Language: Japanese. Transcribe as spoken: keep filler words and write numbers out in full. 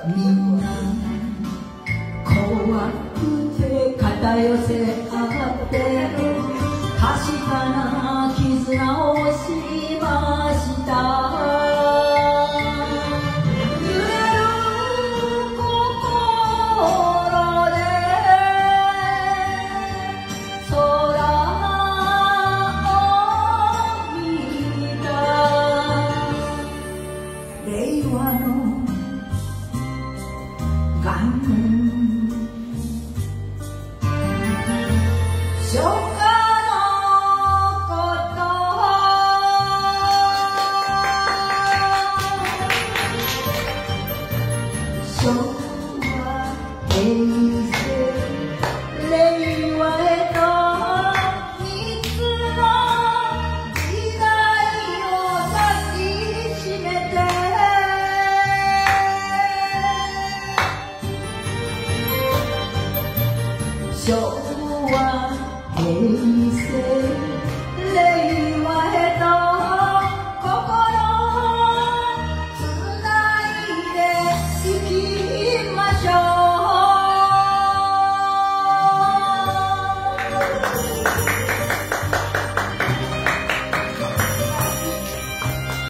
みんな怖くて肩寄せ合ってる確かな絆をしました初夏のこと昭和平成令和へと三つの時代を抱きしめて昭和平成令和へと